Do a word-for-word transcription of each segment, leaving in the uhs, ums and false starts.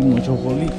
Primo chocolate.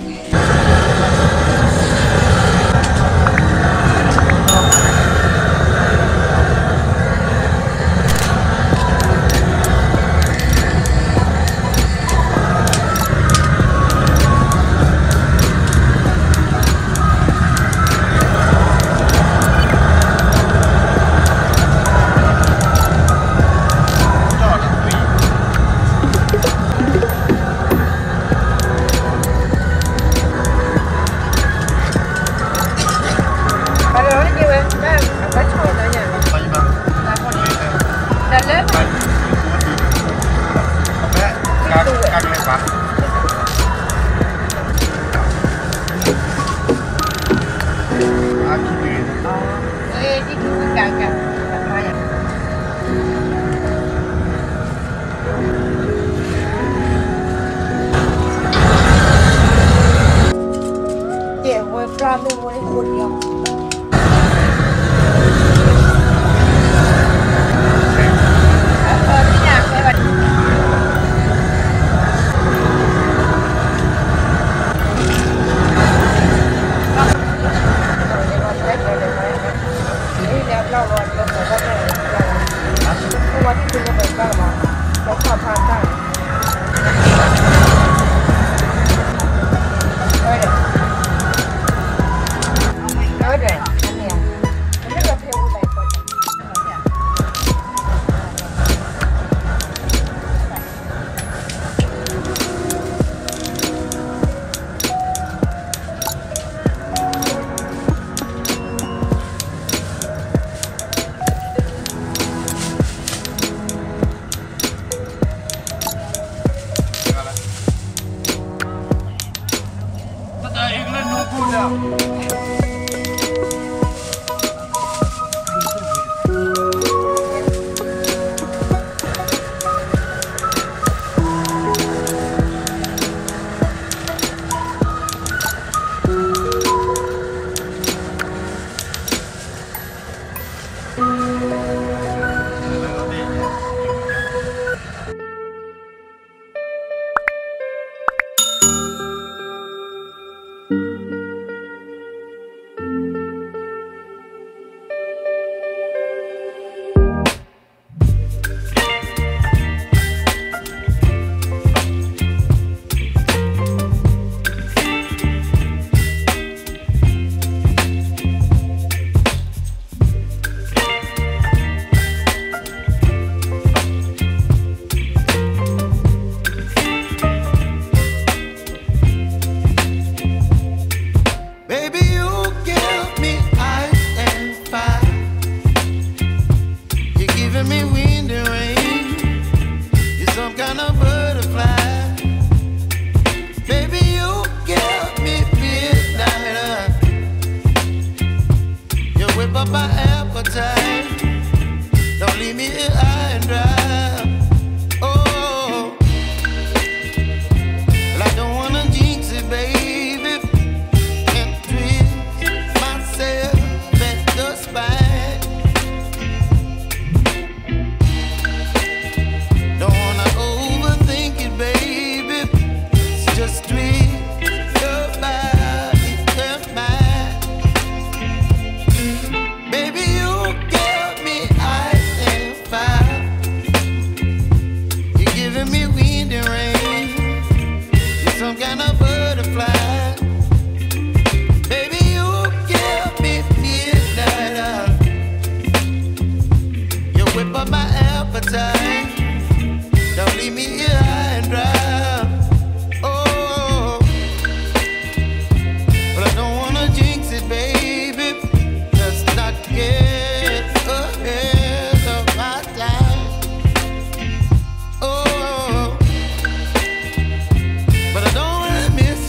But I don't wanna miss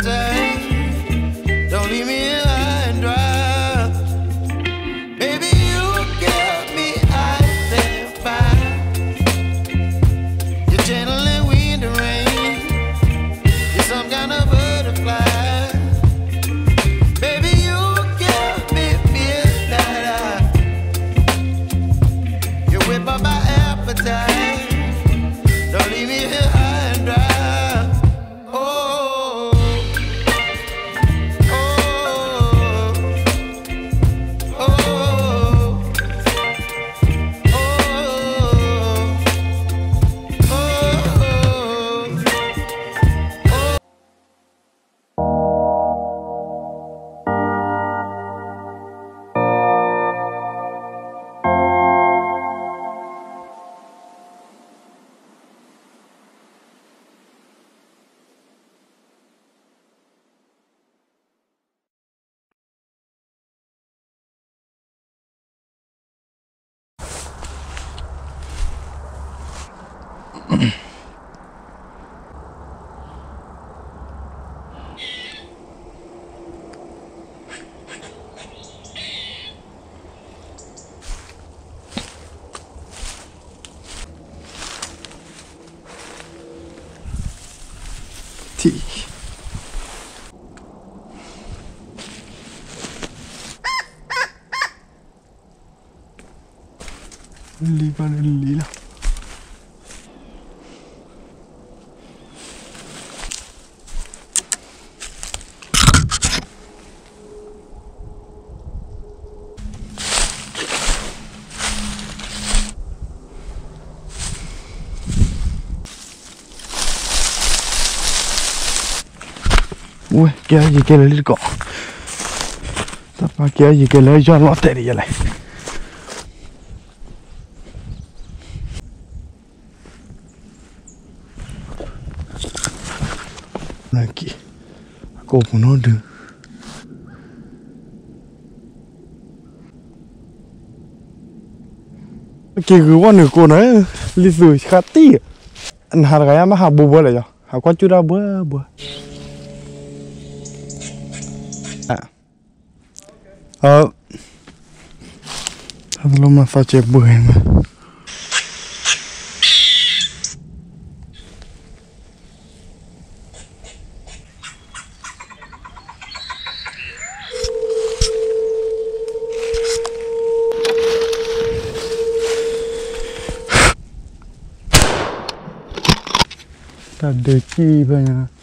appetite. Don't leave me here high and dry. Baby, you give me ice and fire. You're channeling wind and rain. You're some kind of butterfly. Baby, you give me midnight. You whip up my appetite. Don't leave me here high and dry. Li pa li lah. Ui, kia gì kia lấy cọ. Tập mà kia gì kia lấy cho nó tệ đi vậy này. Lagi aku pun ada. Kira mana kau nak lisu khati. An harganya mah habu boleh ya. Aku cura buah buah. Ah. Kalau masa cebuh ni. Tak ada ki banyak.